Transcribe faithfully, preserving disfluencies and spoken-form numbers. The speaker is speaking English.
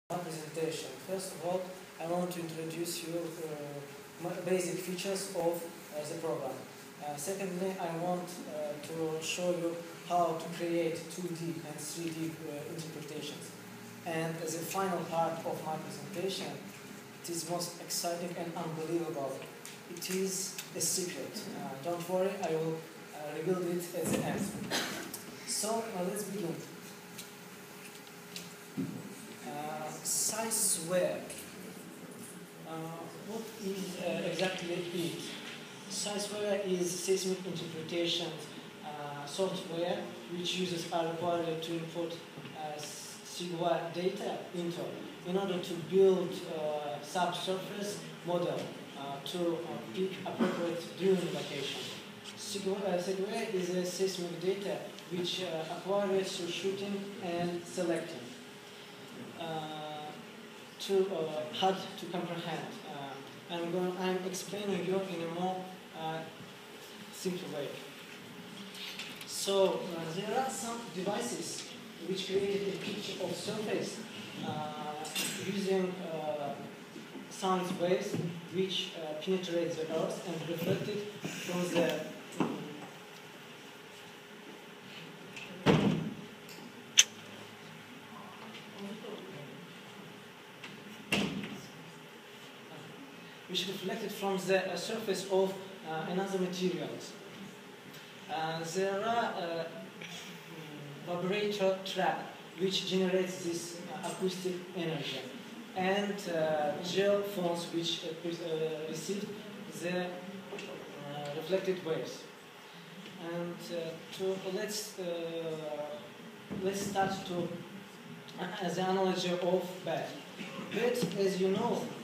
Presentation. First of all, I want to introduce you uh, basic features of uh, the program. Uh, secondly, I want uh, to show you how to create two D and three D uh, interpretations. And as a final part of my presentation, it is most exciting and unbelievable. It is a secret. Uh, don't worry, I will uh, reveal it at the end. So uh, let's begin. Uh, SeisWare. Uh, what is uh, exactly it? SeisWare is seismic interpretation uh, software which users are required to input uh, SeisWare data into in order to build uh, subsurface model uh, to uh, pick appropriate drilling location. SeisWare is a seismic data which uh, acquires through shooting and selecting. Uh, too uh, hard to comprehend. Uh, I'm going. I'm explaining you in a more uh, simple way. So uh, there are some devices which created a picture of surface uh, using uh, sound waves which uh, penetrate the earth and reflected from the which reflected from the uh, surface of uh, another materials. Uh, there are uh, vibrator trap which generates this uh, acoustic energy, and uh, gel phones which uh, uh, receive the uh, reflected waves. And uh, to let's uh, let's start to uh, the analogy of bed. Bed, as you know,